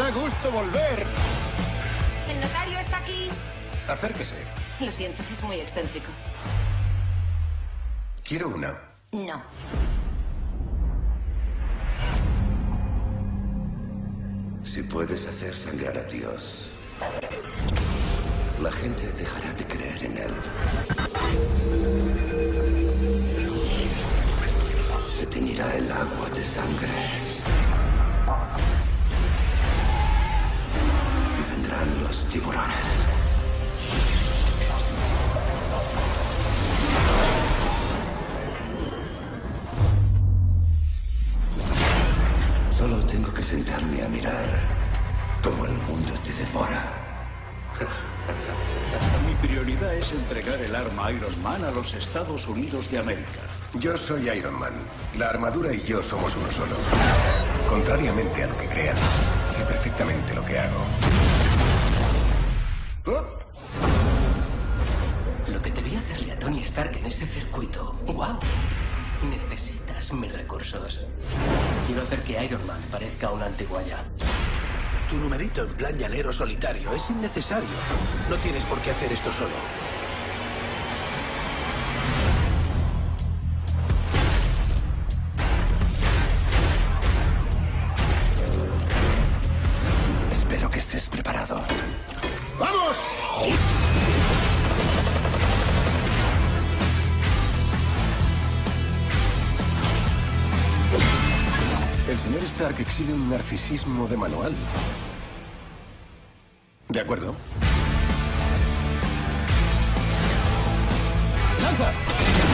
Da gusto volver. ¿El notario está aquí? Acérquese. Lo siento, es muy excéntrico. Quiero una. No. Si puedes hacer sangrar a Dios, la gente dejará de creer en él. Se teñirá el agua de sangre. Y vendrán los tiburones. Solo tengo que sentarme a mirar cómo el mundo te devora. Mi prioridad es entregar el arma Iron Man a los Estados Unidos de América. Yo soy Iron Man. La armadura y yo somos uno solo. Contrariamente a lo que crean, sé perfectamente lo que hago. ¡Oh! Lo que debí hacerle a Tony Stark en ese circuito. ¡Guau! Necesitas mis recursos. Quiero hacer que Iron Man parezca una antiguaya. Tu numerito en plan llanero solitario es innecesario. No tienes por qué hacer esto solo. Espero que estés preparado. ¡Vamos! El señor Stark exhibe un narcisismo de manual. De acuerdo. ¡Lanza!